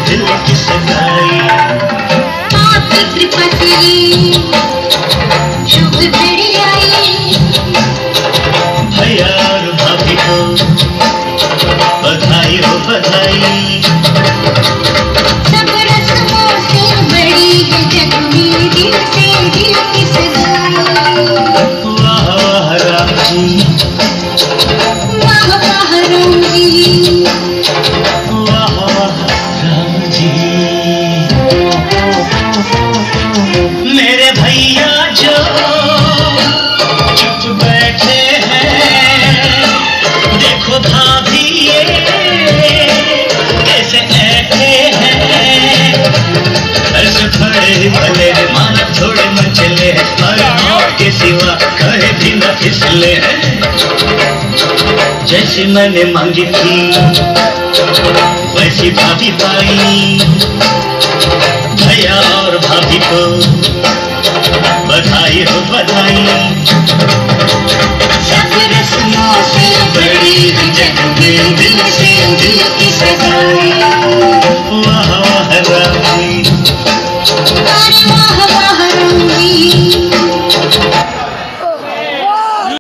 दिल की सगाई। आपकी कृपा से शुभ घड़ी आई। भैया और भाभी को बधाई हो बधाई। सब रस्मों से बड़ी है जग में दिल से दिल की सगाई। वाह वाह राम जी, वाह वाह राम जी, वाह वाह राम जी। मेरे भैया जो चुप बैठे हैं, देखो भाभी ये कैसे ऐठे हैं। ऐसे खड़े भले मानव थोड़े मचले, पर मौत के सिवा कहे भी न फिसले हैं। जैसी मैंने मांगी थी वैसी भाभी पाई। भैया और भाभी को